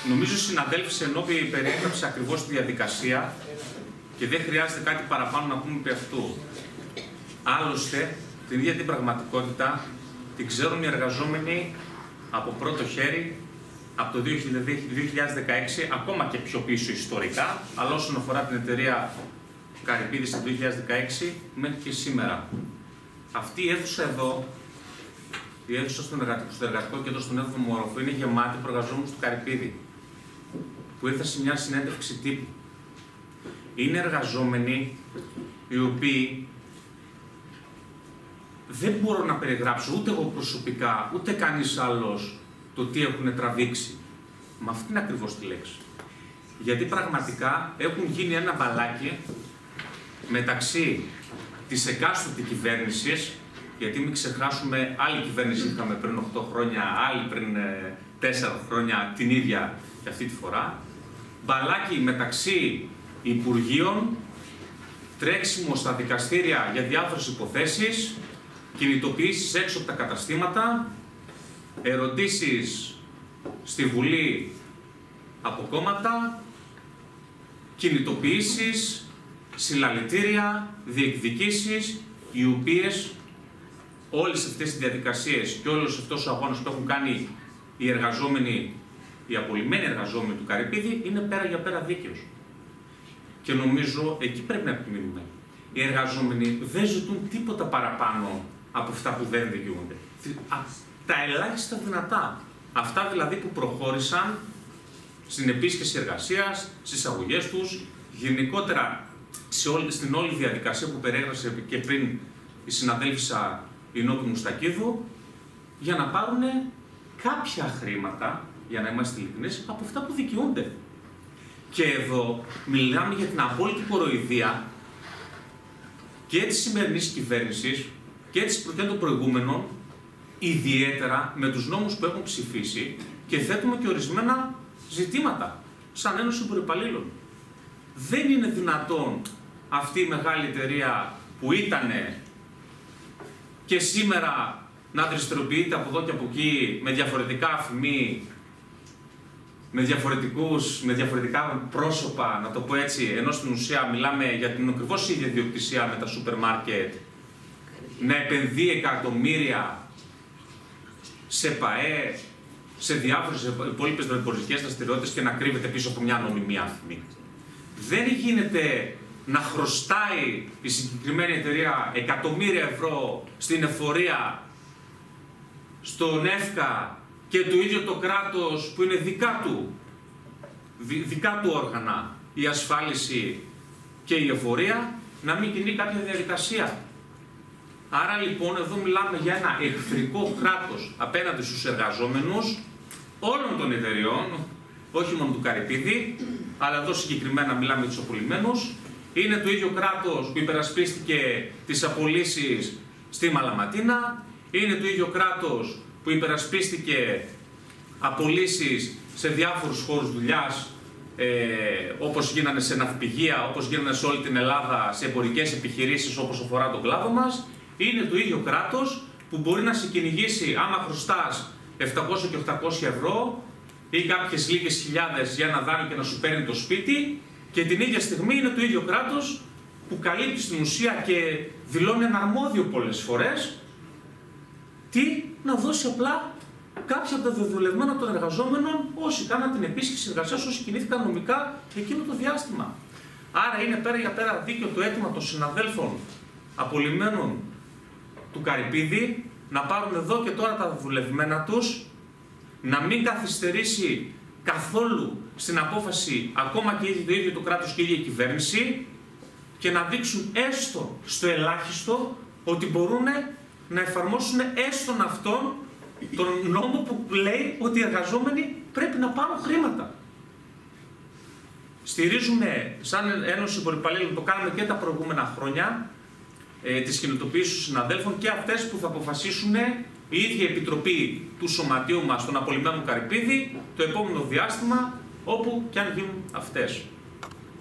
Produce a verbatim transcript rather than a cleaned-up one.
Νομίζω οι συναδέλφοι σε ενώπιοι περιέγραψε ακριβώς τη διαδικασία και δεν χρειάζεται κάτι παραπάνω να πούμε επί αυτού. Άλλωστε, την ίδια την πραγματικότητα την ξέρουν οι εργαζόμενοι από πρώτο χέρι από το δύο χιλιάδες δεκαέξι, ακόμα και πιο πίσω ιστορικά, αλλά όσον αφορά την εταιρεία Καρυπίδης το δύο χιλιάδες δεκαέξι μέχρι και σήμερα. Αυτή η αίθουσα εδώ, η αίθουσα στο εργατικό κέντρο στον έβδομο όροφο, είναι γεμάτη προεργαζόμενους του Καρυπίδη, που ήρθαν σε μια συνέντευξη τύπου. Είναι εργαζόμενοι οι οποίοι δεν μπορώ να περιγράψω ούτε εγώ προσωπικά, ούτε κανείς άλλος το τι έχουν τραβήξει. Μα αυτή είναι ακριβώς τη λέξη. Γιατί πραγματικά έχουν γίνει ένα μπαλάκι μεταξύ της εκάστοτε κυβέρνησης, γιατί μην ξεχάσουμε, άλλη κυβέρνηση είχαμε πριν οκτώ χρόνια, άλλη πριν τέσσερα χρόνια, την ίδια και αυτή τη φορά. Μπαλάκι μεταξύ υπουργείων, τρέξιμο στα δικαστήρια για διάφορες υποθέσεις, κινητοποιήσεις έξω από τα καταστήματα, ερωτήσεις στη Βουλή από κόμματα, κινητοποιήσεις, συλλαλητήρια, διεκδικήσεις, οι οποίες όλες αυτές τις διαδικασίες και όλος αυτός ο αγώνας που έχουν κάνει οι εργαζόμενοι, οι απολυμμένοι εργαζόμενοι του Καρυπίδη, είναι πέρα για πέρα δίκαιος. Και νομίζω εκεί πρέπει να επιμείνουμε. Οι εργαζόμενοι δεν ζητούν τίποτα παραπάνω από αυτά που δεν δικαιούνται. Τα ελάχιστα δυνατά. Αυτά δηλαδή που προχώρησαν στην επίσκεψη εργασίας, στις αγωγές τους, γενικότερα σε όλη, στην όλη διαδικασία που περιέγραψε και πριν η συναδέλφισσα η Νόπη Μουστακίδου, για να πάρουν κάποια χρήματα, για να είμαστε ειλικρινείς, από αυτά που δικαιούνται. Και εδώ μιλάμε για την απόλυτη κοροϊδία και της σημερινής κυβέρνησης και της των προηγούμενων, ιδιαίτερα με τους νόμους που έχουν ψηφίσει, και θέτουμε και ορισμένα ζητήματα, σαν Ένωση Υπουργοϊπαλλήλων. Δεν είναι δυνατόν αυτή η μεγάλη εταιρεία που ήτανε και σήμερα να δραστηριοποιείται από εδώ και από εκεί με διαφορετικά αφημί, με, διαφορετικούς, με διαφορετικά πρόσωπα, να το πω έτσι, ενώ στην ουσία μιλάμε για την ακριβώς ίδια ιδιοκτησία με τα σούπερ μάρκετ, να επενδύει εκατομμύρια σε ΠΑΕ, σε διάφορες υπόλοιπες δορυφορικές δραστηριότητες και να κρύβεται πίσω από μια ανωνυμία αφημί. Δεν γίνεται να χρωστάει η συγκεκριμένη εταιρεία εκατομμύρια ευρώ στην εφορία, στον ΕΦΚΑ και το ίδιο το κράτος που είναι δικά του, δικά του όργανα, η ασφάλιση και η εφορία, να μην κινεί κάποια διαδικασία. Άρα λοιπόν εδώ μιλάμε για ένα εχθρικό κράτος απέναντι στους εργαζόμενους όλων των εταιριών, όχι μόνο του Καρυπίδη, αλλά εδώ συγκεκριμένα μιλάμε για τους απολυμμένους. Είναι το ίδιο κράτος που υπερασπίστηκε τις απολύσεις στη Μαλαματίνα, είναι το ίδιο κράτος που υπερασπίστηκε απολύσεις σε διάφορους χώρους δουλειάς, ε, όπως γίνανε σε ναυπηγεία, όπως γίνανε σε όλη την Ελλάδα, σε εμπορικές επιχειρήσεις όπως αφορά τον κλάδο μας. Είναι το ίδιο κράτος που μπορεί να σε κυνηγήσει άμα χρωστάς επτακόσια και οκτακόσια ευρώ ή κάποιες λίγες χιλιάδες για ένα δάνειο και να σου παίρνει το σπίτι, και την ίδια στιγμή είναι το ίδιο κράτος που καλύπτει στην ουσία και δηλώνει ένα αρμόδιο πολλές φορές τι, να δώσει απλά κάποια από τα δεδουλευμένα των εργαζόμενων όσοι κάναν την επίσκεψη εργασίας, όσοι κινήθηκαν νομικά εκείνο το διάστημα. Άρα είναι πέρα για πέρα δίκαιο το αίτημα των συναδέλφων απολυμμένων του Καρυπίδη να πάρουν εδώ και τώρα τα δουλευμένα τους, να μην καθυστερήσει καθόλου στην απόφαση ακόμα και το ίδιο το κράτος και η ίδια κυβέρνηση, και να δείξουν έστω στο ελάχιστο ότι μπορούν να εφαρμόσουν έστω αυτόν τον νόμο που λέει ότι οι εργαζόμενοι πρέπει να πάρουν χρήματα. Στηρίζουμε σαν Ένωση Υπουργοϊπαλλήλων, το κάνουμε και τα προηγούμενα χρόνια, ε, τις κινητοποιήσεις των συναδέλφων και αυτές που θα αποφασίσουν η ίδια Επιτροπή του Σωματείου μας, των απολυμμένων Καρυπίδη, το επόμενο διάστημα, όπου και αν γίνουν αυτές.